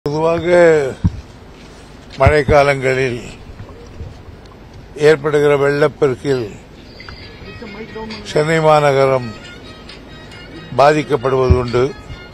பொதுவாக மழைக்காலங்களில் ஏற்படுகிற வெள்ளப்பெருக்கில் சென்னை மாநகரம் பாதிக்கப்படுவது உண்டு.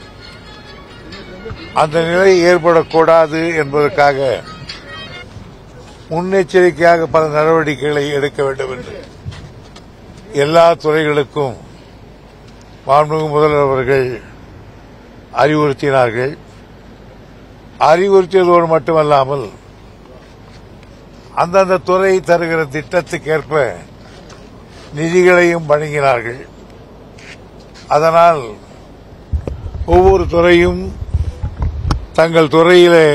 அந்த நிலை ஏற்படக்கூடாது என்பதற்காக முன்னெச்சரிக்கையாக பல நடவடிக்கைகளை எடுக்க வேண்டும் என்று எல்லா துறைகளுக்கும் மாண்புமிகு முதல்வர் அவர்கள் அறிவுறுத்தினார்கள். அறிவுறுத்தியதோடு மட்டுமல்லாமல் அந்தந்த துறை தருகிற திட்டத்துக்கேற்ப நிதிகளையும் வழங்கினார்கள். அதனால் ஒவ்வொரு துறையும் தங்கள் துறையிலே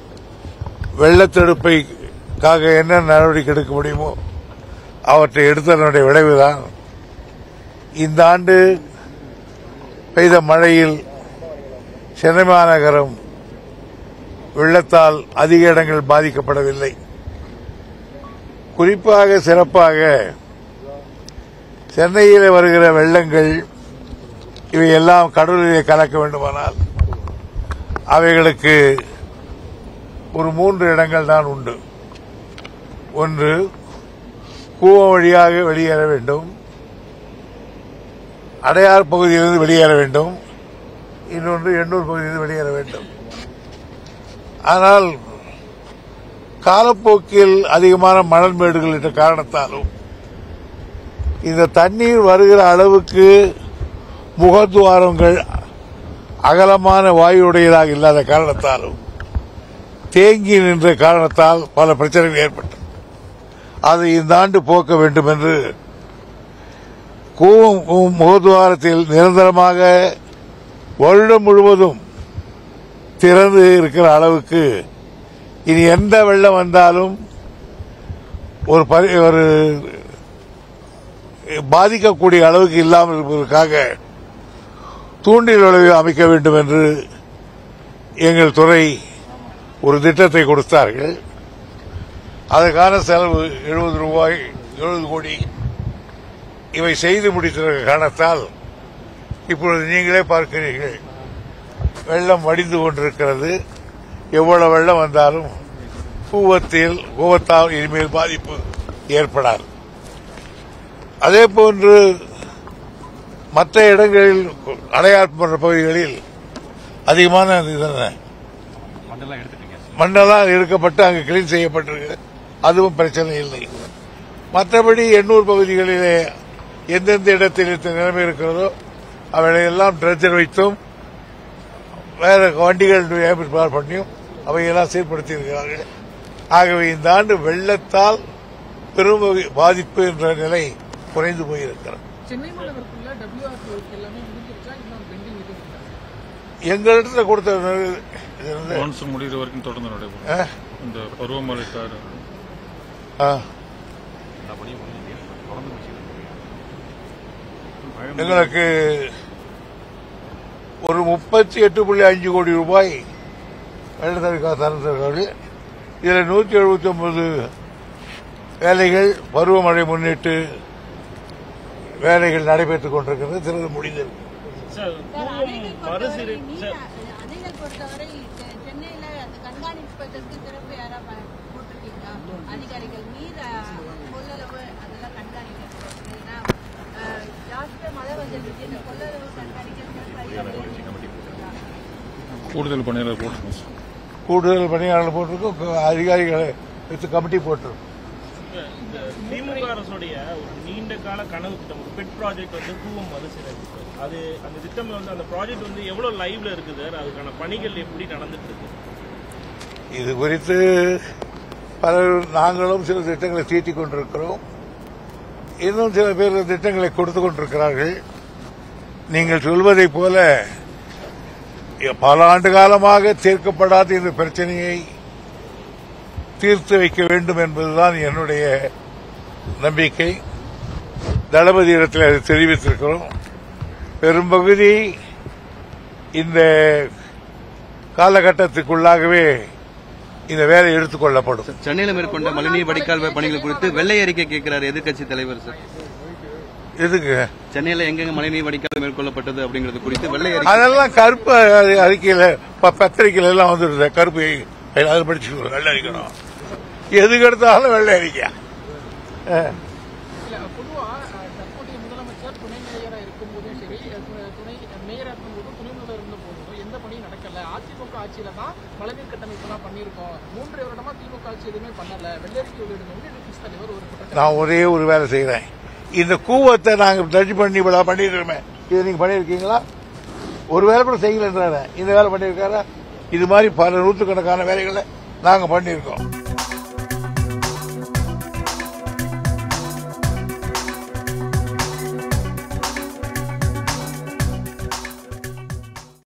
வெள்ளத்தடுப்பைக்காக என்ன நடவடிக்கை எடுக்க முடியுமோ அவற்றை எடுத்ததனுடைய விளைவுதான் இந்த ஆண்டு பெய்த மழையில் சென்னை மாநகரம் வெள்ளத்தால் அதிக இடங்கள் பாதிக்கப்படவில்லை. குறிப்பாக சிறப்பாக சென்னையில் வருகிற வெள்ளங்கள் இவையெல்லாம் கடலிலே கலக்க வேண்டுமானால் அவைகளுக்கு ஒரு 3 இடங்கள் தான் உண்டு. ஒன்று கூவம் வழியாக வெளியேற வேண்டும், அடையார் பகுதியிலிருந்து வெளியேற வேண்டும், இன்னொன்று எண்ணூர் பகுதியிலிருந்து வெளியேற வேண்டும். ஆனால் காலப்போக்கில் அதிகமான மணல் மேடுகள் என்ற காரணத்தாலும் இந்த தண்ணீர் வருகிற அளவுக்கு முகத்துவாரங்கள் அகலமான வாயுடையதாக இல்லாத காரணத்தாலும் தேங்கி நின்ற காரணத்தால் பல பிரச்சனைகள் ஏற்பட்டது. அதை இந்த ஆண்டு போக்க வேண்டும் என்று கூவம் முகத்துவாரத்தில் நிரந்தரமாக வருடம் முழுவதும் திறந்து இருக்கிற அளவுக்கு இனி எந்த வெள்ளம் வந்தாலும் ஒரு பாதிக்கக்கூடிய அளவுக்கு இல்லாமல் இருப்பதற்காக தூண்டில் விளைவு அமைக்க வேண்டும் என்று எங்கள் துறை ஒரு திட்டத்தை கொடுத்தார்கள். அதற்கான செலவு 70 கோடி. இவை செய்து முடித்த காரணத்தால் இப்பொழுது நீங்களே பார்க்கிறீர்கள், வெள்ளம் வடிந்து கொண்டிருக்கிறது. எவ்வளவு வெள்ளம் வந்தாலும் கூவத்தால் இனிமேல் பாதிப்பு ஏற்படாது. அதேபோன்று மற்ற இடங்களில் அடையார் போன்ற பகுதிகளில் அதிகமான மண்ணெல்லாம் எடுக்கப்பட்டு அங்கு கிளீன் செய்யப்பட்டிருக்கு. அதுவும் பிரச்சனை இல்லை. மற்றபடி எண்ணூர் பகுதிகளிலே எந்தெந்த இடத்தில் நிலைமை இருக்கிறதோ அவையெல்லாம் ட்ரெஜர் வைத்தும் வேற வண்டிகள் ஏற்பாடு பண்ணியும் அவையெல்லாம் சீர்படுத்தி இருக்கிறார்கள். ஆகவே இந்த ஆண்டு வெள்ளத்தால் பெரும் பாதிப்பு என்ற நிலை குறைந்து போயிருக்கிறது. எங்களிடத்தில் கொடுத்த முடிகிற வரைக்கும் தொடர்ந்து நடைபெறும். இந்த பருவமழை எங்களுக்கு ஒரு 38.5 கோடி ரூபாய் வெள்ளத்தடுக்காக தந்திருக்கிறார்கள். இதில் 179 வேலைகள் பருவமழை முன்னிட்டு வேலைகள் நடைபெற்றுக் கொண்டிருக்கிறது. சிலது முடிந்தது. கூடுதல் பணியாளர் போட்டிருக்கோம். அதிகாரிகளை வச்சு கமிட்டி போட்டிருக்கோம். திமுக அரசுடைய ஒரு நீண்ட கால கனவு திட்டம் பெட் ப்ராஜெக்ட் கூவம் மறுசீரமைப்பு. அது அந்த திட்டம் அந்த ப்ராஜெக்ட் எவ்வளவு லைவ்ல இருக்குது, அதுக்கான பணிகள் எப்படி நடந்துட்டு இருக்கு? இது குறித்து நாங்களும் சில திட்டங்களை தீட்டிக் கொண்டிருக்கிறோம். இன்னும் சில பேர் திட்டங்களை கொடுத்துக் கொண்டிருக்கிறார்கள். நீங்கள் சொல்வதைப் போல பல ஆண்டு காலமாக தீர்க்கப்படாத இந்த பிரச்சனையை தீர்த்து வைக்க வேண்டும் என்பதுதான் என்னுடைய நம்பிக்கை. தளபதி இடத்தில் அதை தெரிவித்திருக்கிறோம். பெரும்பகுதி இந்த காலகட்டத்துக்குள்ளாகவே இந்த வேலை எடுத்துக் கொள்ளப்படும். சென்னையில் மேற்கொண்ட மழைநீர் வடிகால் பணிகள் குறித்து வெள்ளை அறிக்கை கேட்கிறார் எதிர்க்கட்சி தலைவர். சார், எதுக்கு சென்னையில எங்கெங்க மழைநீர் வடிகால் மேற்கொள்ளப்பட்டது அப்படிங்கிறது குறித்து வெள்ளை அதெல்லாம் கருப்பு அறிக்கையில பத்திரிகையில எல்லாம் வந்துருது. கருப்பு அதை படிச்சுக்கணும். வெள்ளை அறிக்கணும். எதுக்கு எடுத்தாலும் வெள்ளை அறிக்கை. நான் ஒரே ஒரு வேலை செய்யறேன். இந்த கூவத்தை நாங்க டச் பண்ணி பண்ணிருக்கோமே, இது நீங்க பண்ணிருக்கீங்களா? ஒரு வேலை கூட செய்யலன்றாரு. இந்த வேலை பண்ணிருக்காரா? இது மாதிரி பல நூற்றுக்கணக்கான வேலைகளை நாங்க பண்ணிருக்கோம்.